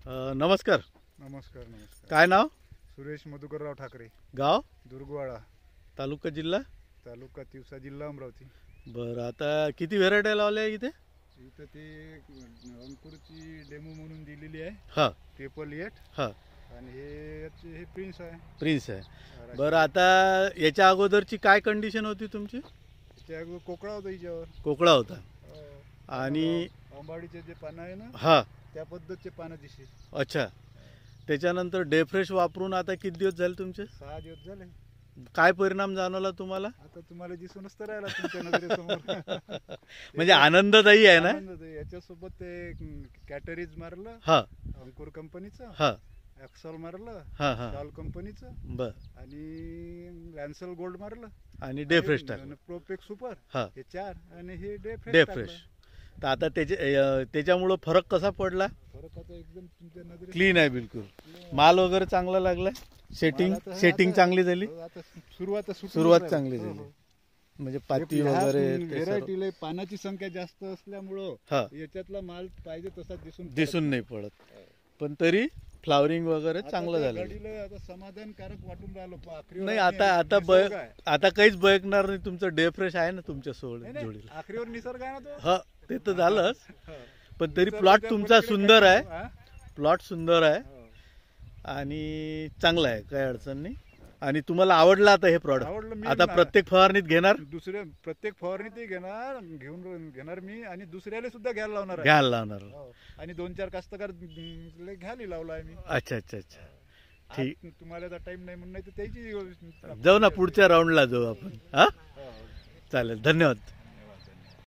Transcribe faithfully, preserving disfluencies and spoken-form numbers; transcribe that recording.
अ, नमस्कार. नमस्कार नमस्कार. काय नाव? सुरेश मधुकरराव ठाकरे. गाव? दुर्गवाडा, तालुका जिल्हा? तालुका तिवसा, जिल्हा अमरावती. बरं, आता किती व्हेरायटी लावल्या इथे? इथं ते अंकुरची डेमो म्हणून दिलेली आहे. हां पेपल एट. हां आणि हे याचे- हे प्रिन्स आहे. प्रिन्स आहे. बरं, आता याच्या अगोदरची काय कंडिशन होती तुमची? त्या अगोदर कोकळा होता हिच्यावर. कोकळा होता. हो. आणि आंबाडीचे जे पानं आहे ना, हां, त्या पद्धतचे पानं दिसते. अच्छा. त्याच्यानंतर डेफ्रेश वापरून आता किती दिवस झाले तुमचे? सहा दिवस झाले. काय परिणाम जाणवला तुम्हाला? आता तुम्हाला दिसूनच तर राहिला तुमच्या नजरेसमोर. म्हणजे आनंददायी आहे ना? आनंद आहे. याच्यासोबत ते कॅटरीज मारलं हां अंकुर कंपनीचं, हां ॲक्सल मारलं हां हां शॉल कंपनीचं, बरं. आणि लॅन्सल गोल्ड मारलं, आणि डेफ्रेश टाकलं. प्रोपेक सुपर, हां, हे चार, आणि हे डे फ्रेश डेफ्रेश. टाकलं. तर आता त्याचे अ, त्याच्यामुळं फरक कसा पडला? फरक आता एकदम तुमच्या नजरेत क्लीन आहे बिलकुल. माल वगैरे चांगला लागलाय. सेटिंग मला तर- सेटिंग आता- चांगली झाली. हो, आता सुरुवात सुटूनच सुरुवात राहिली. चांगली हो, झाली. हो. म्हणजे पाती ह्या वगैरे ते सर्व- व्हेरायटीला पानाची संख्या जास्त असल्यामुळं हा, याच्यातला माल पाहिजे तसा दिसून दिसून नाही पडत. पण तरी फ्लावरिंग वगैरे आता चांगलं त्या झालं. घडीला आता समाधानकारक वाटून राहिलं. आखरीवर नाही, आम्ही आता आता निसर्ग बय आहे. आता काहीच बयकणार नाही. तुमचं डे फ्रेश आहे ना तुमच्या सोड नाही, नाही, जोडीला. आखरीवर निसर्ग आहे ना तो. हा, ते तर झालंच. हा. पण तरी निसर्ग प्लॉट त्या तुमचा पलीकडे सुंदर काही- आहे. हा? प्लॉट सुंदर आहे हो. आणि चांगला आहे, काही अडचण नाही. आणि तुम्हाला आवडलं आता हे प्रॉडक्ट? आवडलं. मी आता ना- प्रत्येक फवारणीत घेणार? दुसऱ्या प्रत्येक फवारणी ते घेणार, घेऊन घेणार मी, आणि दुसऱ्याला सुद्धा घ्यायला लावणार आहे. घ्यायला लावणार. हो. आणि दोन चार कास्तकार ले घ्यायला लावला आहे मी. अच्छा अच्छा अच्छा, ठीक. आज तुम्हाला आता टाइम नाही म्हणून, नाही तर त्याची जाऊ ना, पुढच्या राऊंडला जाऊ आपण. हा, हो. चालेल. धन्यवाद.